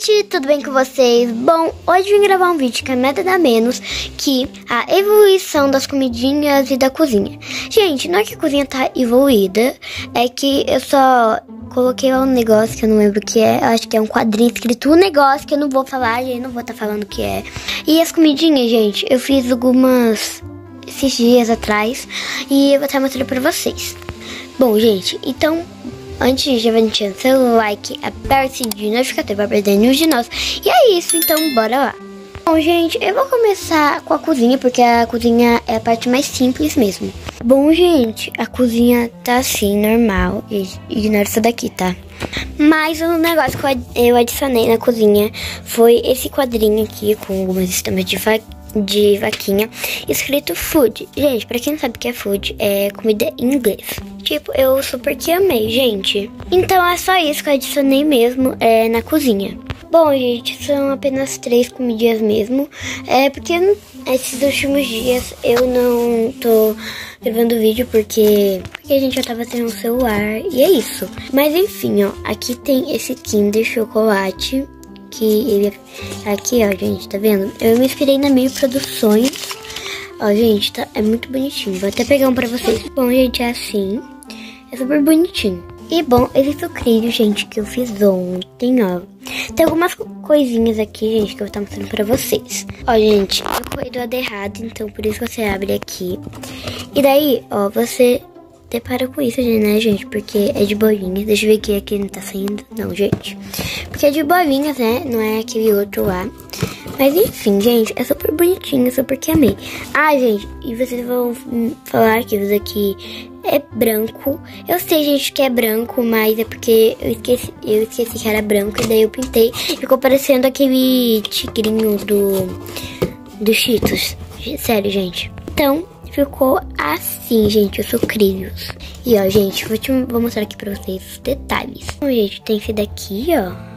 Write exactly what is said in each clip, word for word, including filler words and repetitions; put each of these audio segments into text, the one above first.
gente, tudo bem com vocês? Bom, hoje eu vim gravar um vídeo que é nada menos que a evolução das comidinhas e da cozinha. Gente, não é que a cozinha tá evoluída, é que eu só coloquei um negócio que eu não lembro o que é. Eu acho que é um quadrinho escrito um negócio que eu não vou falar, gente, não vou estar tá falando o que é. E as comidinhas, gente, eu fiz algumas esses dias atrás e eu vou estar mostrando pra vocês. Bom, gente, então, antes de deixar seu like, aperte o sininho de notificação para perder nenhum de nós. E é isso, então bora lá. Bom, gente, eu vou começar com a cozinha, porque a cozinha é a parte mais simples mesmo. Bom, gente, a cozinha tá assim, normal. Ignora isso daqui, tá? Mas o negócio que eu adicionei na cozinha foi esse quadrinho aqui, com algumas estampas de vaquinha. de vaquinha, escrito food. Gente, pra quem não sabe o que é food, é comida em inglês. Tipo, eu super que amei, gente. Então é só isso que eu adicionei mesmo é, na cozinha. Bom, gente, são apenas três comidinhas mesmo. É porque esses últimos dias eu não tô gravando vídeo porque, porque a gente já tava sem um celular. E é isso. Mas enfim, ó, aqui tem esse Kinder Chocolate. Que ele aqui, ó, gente, tá vendo? Eu me inspirei na Meio Produções. Ó, gente, tá, é muito bonitinho. Vou até pegar um pra vocês. Bom, gente, é assim. É super bonitinho. E, bom, esse sucrilho, gente, que eu fiz ontem, ó. Tem algumas coisinhas aqui, gente, que eu vou estar mostrando pra vocês. Ó, gente, eu corri do lado errado, então por isso você abre aqui. E daí, ó, você depara com isso, né, gente? Porque é de bolinhas. Deixa eu ver aqui, aqui não tá saindo. Não, gente. Porque é de bolinhas, né? Não é aquele outro lá. Mas enfim, gente, é super bonitinho, super que amei. Ah, gente, e vocês vão falar que isso aqui é branco. Eu sei, gente, que é branco, mas é porque eu esqueci, eu esqueci que era branco. E daí eu pintei. Ficou parecendo aquele tigrinho do, do Cheetos. Sério, gente. Então, ficou assim, gente, os sucrilhos. E, ó, gente, vou, te, vou mostrar aqui pra vocês os detalhes. Então, gente, tem esse daqui, ó.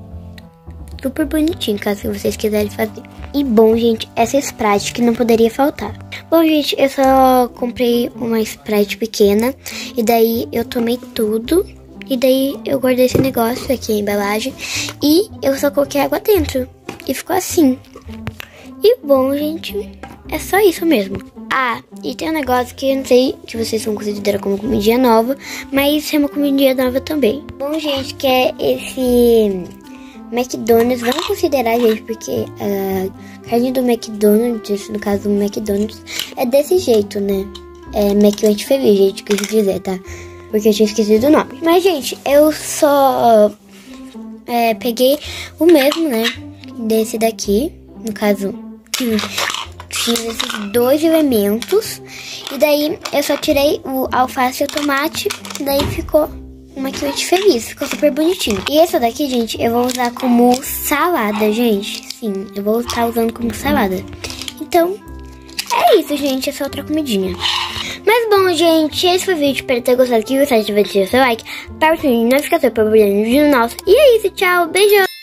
Super bonitinho, caso vocês quiserem fazer. E, bom, gente, essa Sprite que não poderia faltar. Bom, gente, eu só comprei uma Sprite pequena. E daí eu tomei tudo. E daí eu guardei esse negócio aqui, a embalagem. E eu só coloquei água dentro. E ficou assim. E, bom, gente, é só isso mesmo. Ah, e tem um negócio que eu não sei se vocês vão considerar como comidinha nova, mas é uma comidinha nova também. Bom, gente, que é esse McDonald's. Vamos considerar, gente, porque a carne do McDonald's, no caso do McDonald's, é desse jeito, né? É McLanche Feliz, gente, que eu quis dizer, tá? Porque eu tinha esquecido o nome. Mas, gente, eu só é, peguei o mesmo, né? Desse daqui, no caso, fiz esses dois elementos. E daí eu só tirei o alface e o tomate. E daí ficou uma McLanche Feliz. Ficou super bonitinho. E essa daqui, gente, eu vou usar como salada, gente. Sim, eu vou estar usando como salada. Então, é isso, gente. Essa outra comidinha. Mas bom, gente, esse foi o vídeo. Espero ter gostado. Que você tiver deixado seu like, para o sininho, não esquecer para o brilhante no nosso. E é isso, tchau, beijão.